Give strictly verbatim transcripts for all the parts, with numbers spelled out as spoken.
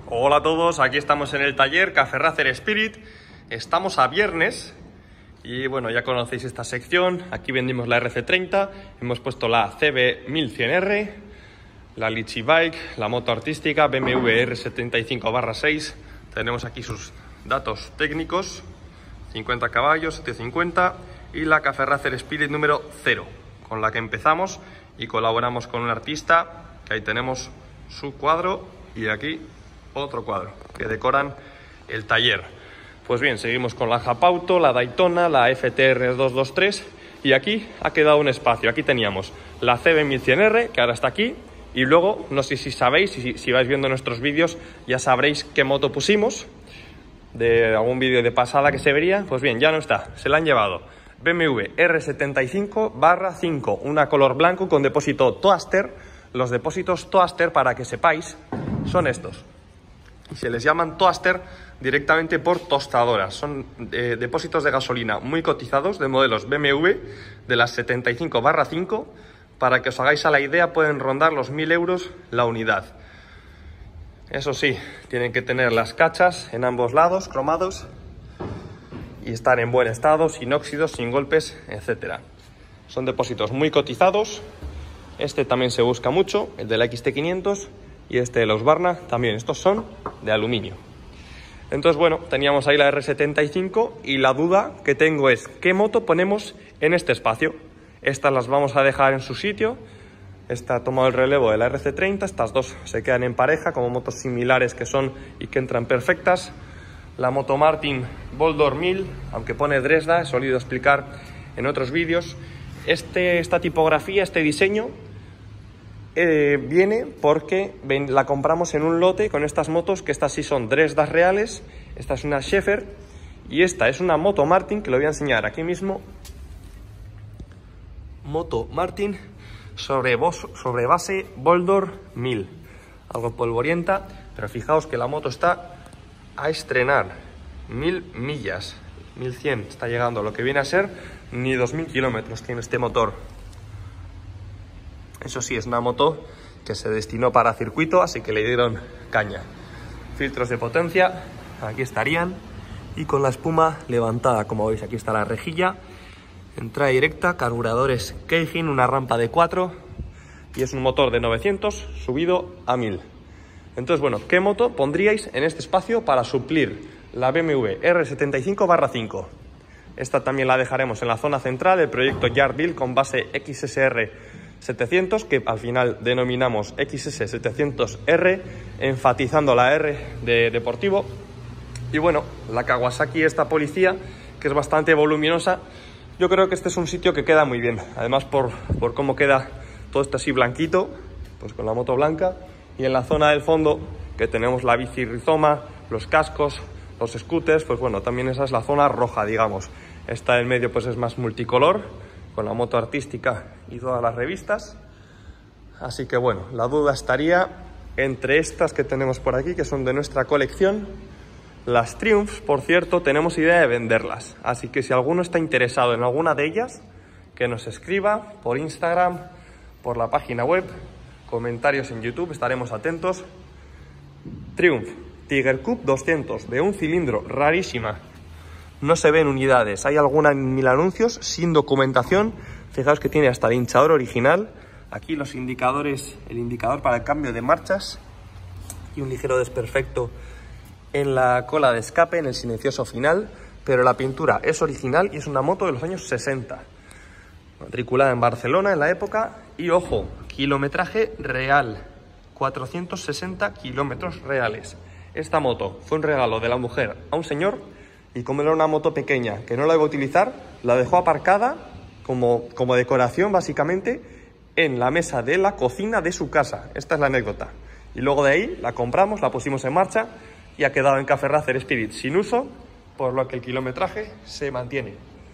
Hola a todos, aquí estamos en el taller Café Racer Spirit. Estamos a viernes y bueno, ya conocéis esta sección. Aquí vendimos la R C treinta, hemos puesto la C B mil cien R, la Litchi Bike, la moto artística B M W R setenta y cinco barra seis. Tenemos aquí sus datos técnicos, cincuenta caballos, setecientos cincuenta, y la Café Racer Spirit número cero, con la que empezamos y colaboramos con un artista, que ahí tenemos su cuadro y aquí otro cuadro que decoran el taller. Pues bien, seguimos con la Japauto, la Daytona, la F T R doscientos veintitrés y aquí ha quedado un espacio. Aquí teníamos la C B mil cien R, que ahora está aquí, y luego, no sé si sabéis, si, si vais viendo nuestros vídeos ya sabréis qué moto pusimos, de algún vídeo de pasada que se vería. Pues bien, ya no está, se la han llevado. B M W R setenta y cinco barra cinco, una color blanco con depósito Toaster. Los depósitos Toaster, para que sepáis, son estos. Y se les llaman Toaster directamente por tostadoras. Son eh, depósitos de gasolina muy cotizados de modelos B M W de las setenta y cinco barra cinco. Para que os hagáis a la idea, pueden rondar los mil euros la unidad. Eso sí, tienen que tener las cachas en ambos lados, cromados, y estar en buen estado, sin óxidos, sin golpes, etcétera. Son depósitos muy cotizados. Este también se busca mucho, el de la X T quinientos, y este de la Husqvarna también. Estos son de aluminio. Entonces, bueno, teníamos ahí la R setenta y cinco y la duda que tengo es ¿qué moto ponemos en este espacio? Estas las vamos a dejar en su sitio. Esta ha tomado el relevo de la R C treinta. Estas dos se quedan en pareja como motos similares que son y que entran perfectas. La moto Martin Boldor mil, aunque pone Dresda, he solido explicar en otros vídeos. Este, esta tipografía, este diseño, eh, viene porque ven, la compramos en un lote con estas motos, que estas sí son Dresdas reales. Esta es una Schaefer y esta es una moto Martin, que lo voy a enseñar aquí mismo. Moto Martin sobre, sobre base Boldor mil. Algo polvorienta, pero fijaos que la moto está a estrenar. Mil millas, mil cien está llegando, lo que viene a ser ni dos mil kilómetros tiene este motor. Eso sí, es una moto que se destinó para circuito, así que le dieron caña. Filtros de potencia, aquí estarían, y con la espuma levantada, como veis, aquí está la rejilla. Entrada directa, carburadores Keijin, una rampa de cuatro, y es un motor de novecientos subido a mil. Entonces, bueno, ¿qué moto pondríais en este espacio para suplir la B M W R setenta y cinco barra cinco? Esta también la dejaremos en la zona central del proyecto Yard Build con base X S R setecientos, que al final denominamos X S setecientos R, enfatizando la R de deportivo. Y bueno, la Kawasaki, esta policía, que es bastante voluminosa. Yo creo que este es un sitio que queda muy bien, además por, por cómo queda todo esto así blanquito, pues con la moto blanca. Y en la zona del fondo, que tenemos la bici rizoma, los cascos, los scooters, pues bueno, también esa es la zona roja, digamos. Esta en medio pues es más multicolor, con la moto artística y todas las revistas. Así que bueno, la duda estaría entre estas que tenemos por aquí, que son de nuestra colección. Las Triumph, por cierto, tenemos idea de venderlas, así que si alguno está interesado en alguna de ellas, que nos escriba por Instagram, por la página web, comentarios en YouTube, estaremos atentos. Triumph Tiger Cup doscientos, de un cilindro, rarísima, no se ven unidades, hay alguna en mil anuncios, sin documentación. Fijaos que tiene hasta el hinchador original, aquí los indicadores, el indicador para el cambio de marchas y un ligero desperfecto en la cola de escape, en el silencioso final, pero la pintura es original y es una moto de los años sesenta, matriculada en Barcelona en la época. Y ojo, kilometraje real, cuatrocientos sesenta kilómetros reales. Esta moto fue un regalo de la mujer a un señor, y como era una moto pequeña que no la iba a utilizar, la dejó aparcada como, como decoración básicamente en la mesa de la cocina de su casa. Esta es la anécdota. Y luego de ahí la compramos, la pusimos en marcha y ha quedado en Café Racer Spirit sin uso, por lo que el kilometraje se mantiene.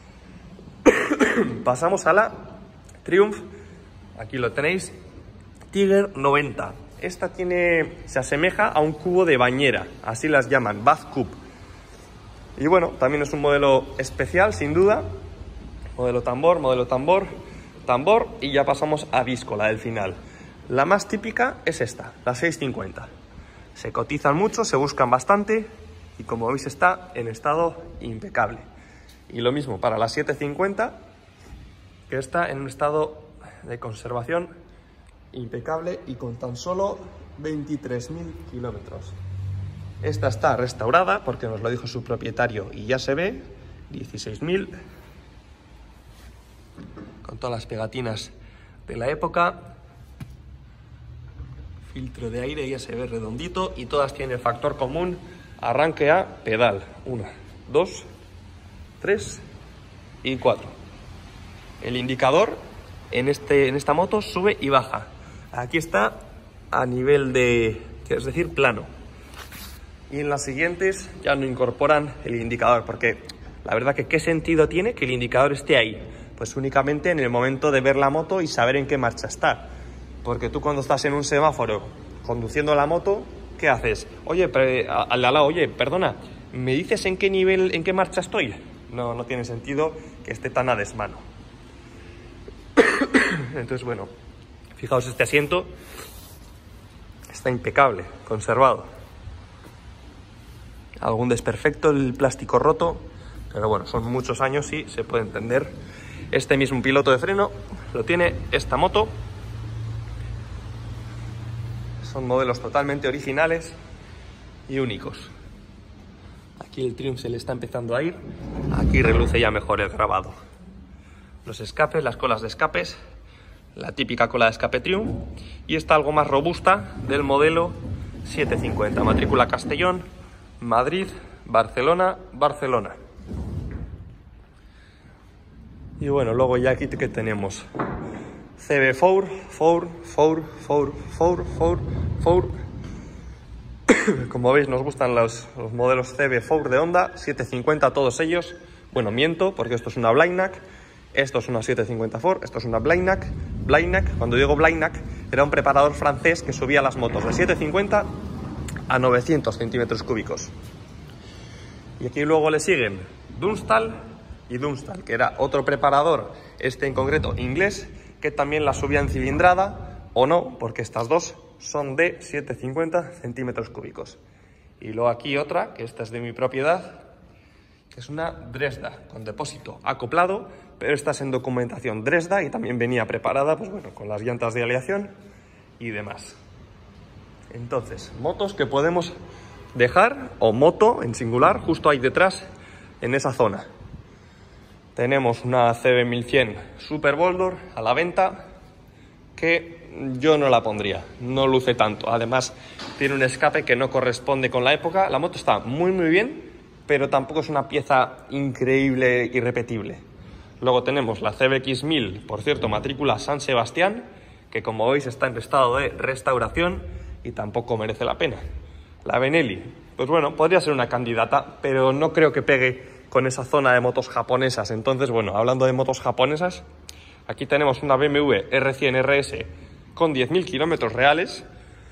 Pasamos a la Triumph, aquí lo tenéis, Tiger noventa. Esta tiene, se asemeja a un cubo de bañera, así las llaman, Bath Cube. Y bueno, también es un modelo especial, sin duda. Modelo tambor, modelo tambor, tambor, y ya pasamos a disco, la del final. La más típica es esta, la seiscientos cincuenta. Se cotizan mucho, se buscan bastante y como veis está en estado impecable. Y lo mismo para la siete cincuenta, que está en un estado de conservación impecable y con tan solo veintitrés mil kilómetros. Esta está restaurada porque nos lo dijo su propietario y ya se ve, dieciséis mil, con todas las pegatinas de la época. Filtro de aire ya se ve redondito y todas tienen el factor común, arranque a pedal. Una, dos, tres y cuatro. El indicador en, este, en esta moto sube y baja. Aquí está a nivel de, es decir, plano. Y en las siguientes ya no incorporan el indicador, porque la verdad que qué sentido tiene que el indicador esté ahí. Pues únicamente en el momento de ver la moto y saber en qué marcha está. Porque tú cuando estás en un semáforo conduciendo la moto, ¿qué haces? Oye, al de al lado, oye, perdona, ¿me dices en qué nivel, en qué marcha estoy? No, no tiene sentido que esté tan a desmano. Entonces, bueno, fijaos, este asiento está impecable, conservado. Algún desperfecto, el plástico roto, pero bueno, son muchos años y se puede entender. Este mismo piloto de freno lo tiene esta moto. Son modelos totalmente originales y únicos. Aquí el Triumph se le está empezando a ir. Aquí reluce ya mejor el grabado. Los escapes, las colas de escapes, la típica cola de escape Triumph, y esta algo más robusta del modelo siete cincuenta, matrícula Castellón, Madrid, Barcelona, Barcelona. Y bueno, luego ya aquí que tenemos C B cuatro, cuatro, cuatro, cuatro, cuatro, cuatro, cuatro. Como veis, nos gustan los, los modelos C B cuatro de Honda, siete cincuenta todos ellos. Bueno, miento, porque esto es una Blind-Nack, esto es una siete cincuenta Ford, esto es una Blind-Nack. Blind-Nack, cuando digo Blind-Nack, era un preparador francés que subía las motos de siete cincuenta a novecientos centímetros cúbicos. Y aquí luego le siguen Dunstall y Dunstall, que era otro preparador, este en concreto inglés, que también la subía en cilindrada, o no, porque estas dos son de setecientos cincuenta centímetros cúbicos. Y luego aquí otra, que esta es de mi propiedad, que es una Dresda, con depósito acoplado, pero esta es en documentación Dresda y también venía preparada, pues bueno, con las llantas de aleación y demás. Entonces, motos que podemos dejar, o moto en singular, justo ahí detrás, en esa zona. Tenemos una C B mil cien Super Boldor a la venta, que yo no la pondría, no luce tanto. Además, tiene un escape que no corresponde con la época. La moto está muy muy bien, pero tampoco es una pieza increíble y repetible. Luego tenemos la C B X mil, por cierto, matrícula San Sebastián, que como veis está en estado de restauración y tampoco merece la pena. La Benelli, pues bueno, podría ser una candidata, pero no creo que pegue con esa zona de motos japonesas. Entonces, bueno, hablando de motos japonesas, aquí tenemos una B M W R cien R S con diez mil kilómetros reales.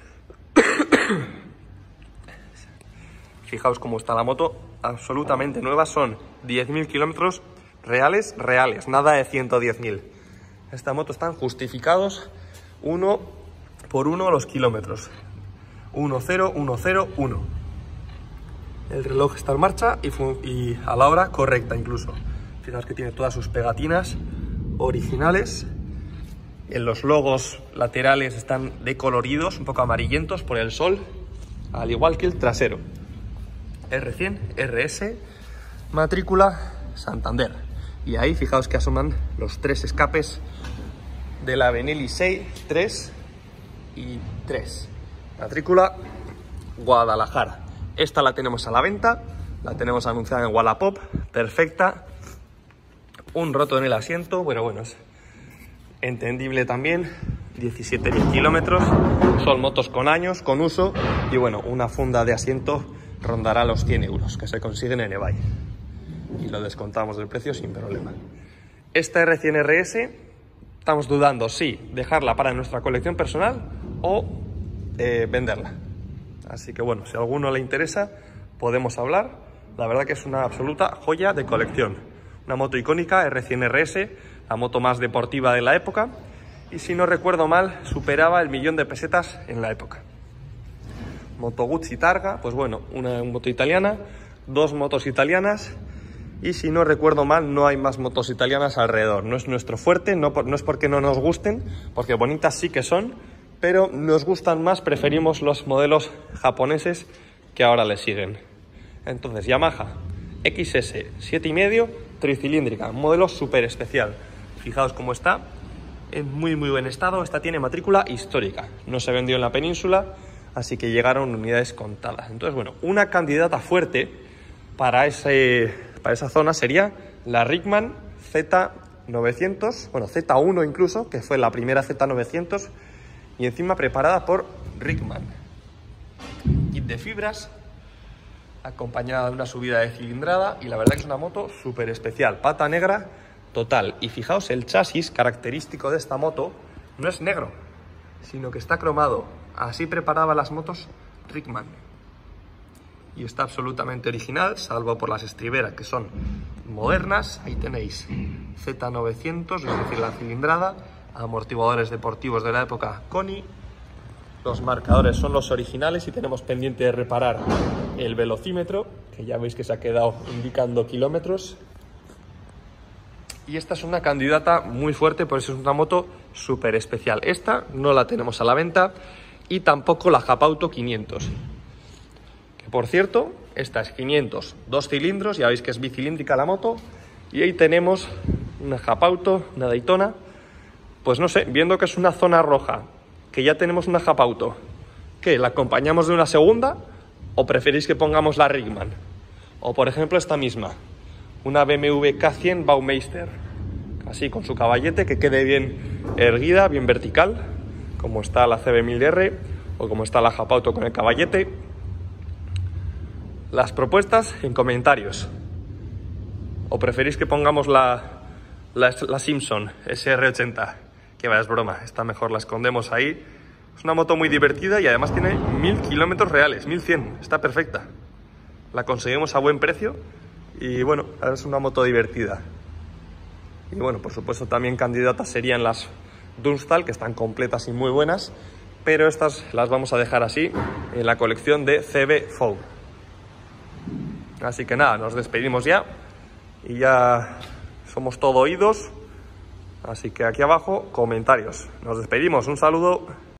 Fijaos cómo está la moto, absolutamente nueva, son diez mil kilómetros reales, reales, nada de ciento diez mil. Esta moto están justificados uno por uno los kilómetros. uno cero uno cero uno. El reloj está en marcha y, y a la hora correcta incluso. Fijaos que tiene todas sus pegatinas originales. En los logos laterales están decoloridos, un poco amarillentos por el sol, al igual que el trasero. R cien R S, matrícula Santander. Y ahí fijaos que asoman los tres escapes de la Benelli seis, tres y tres. Matrícula Guadalajara. Esta la tenemos a la venta, la tenemos anunciada en Wallapop, perfecta. Un roto en el asiento, bueno, bueno, es entendible también. diecisiete mil kilómetros, son motos con años, con uso. Y bueno, una funda de asiento rondará los cien euros, que se consiguen en eBay. Y lo descontamos del precio sin problema. Esta R cien R S, estamos dudando si dejarla para nuestra colección personal o eh, venderla. Así que bueno, si a alguno le interesa, podemos hablar. La verdad que es una absoluta joya de colección. Una moto icónica, R cien R S, la moto más deportiva de la época. Y si no recuerdo mal, superaba el millón de pesetas en la época. Moto Guzzi Targa, pues bueno, una moto italiana, dos motos italianas, y si no recuerdo mal, no hay más motos italianas alrededor. No es nuestro fuerte, no, por, no es porque no nos gusten, porque bonitas sí que son, pero nos gustan más, preferimos los modelos japoneses que ahora le siguen. Entonces, Yamaha X S siete y medio, tricilíndrica, modelo súper especial. Fijaos cómo está, en muy muy buen estado. Esta tiene matrícula histórica, no se vendió en la península, así que llegaron unidades contadas. Entonces, bueno, una candidata fuerte para, ese, para esa zona sería la Rickman Z novecientos, bueno, Z uno incluso, que fue la primera Z novecientos, y encima preparada por Rickman. Kit de fibras, acompañada de una subida de cilindrada, y la verdad que es una moto súper especial, pata negra total. Y fijaos, el chasis característico de esta moto no es negro, sino que está cromado. Así preparaba las motos Rickman. Y está absolutamente original, salvo por las estriberas que son modernas. Ahí tenéis Z novecientos, es decir, la cilindrada, amortiguadores deportivos de la época Koni. Los marcadores son los originales y tenemos pendiente de reparar el velocímetro, que ya veis que se ha quedado indicando kilómetros. Y esta es una candidata muy fuerte, por eso es una moto súper especial. Esta no la tenemos a la venta, y tampoco la Japauto quinientos. Que por cierto, esta es quinientos, dos cilindros, ya veis que es bicilíndrica la moto. Y ahí tenemos una Japauto, una Daytona. Pues no sé, viendo que es una zona roja, que ya tenemos una Japauto, ¿qué? ¿La acompañamos de una segunda? ¿O preferís que pongamos la Rickman? O por ejemplo esta misma, una B M W K cien Baumeister, así con su caballete, que quede bien erguida, bien vertical, como está la C B mil R o como está la Japauto con el caballete. Las propuestas en comentarios. ¿O preferís que pongamos la, la, la Simpson S R ochenta? Que vaya, es broma, esta mejor la escondemos ahí. Es una moto muy divertida y además tiene mil kilómetros reales, mil cien, está perfecta. La conseguimos a buen precio y bueno, es una moto divertida. Y bueno, por supuesto también candidatas serían las Dunstal, que están completas y muy buenas, pero estas las vamos a dejar así en la colección de C B Four. Así que nada, nos despedimos ya y ya somos todo oídos. Así que aquí abajo, comentarios. Nos despedimos, un saludo.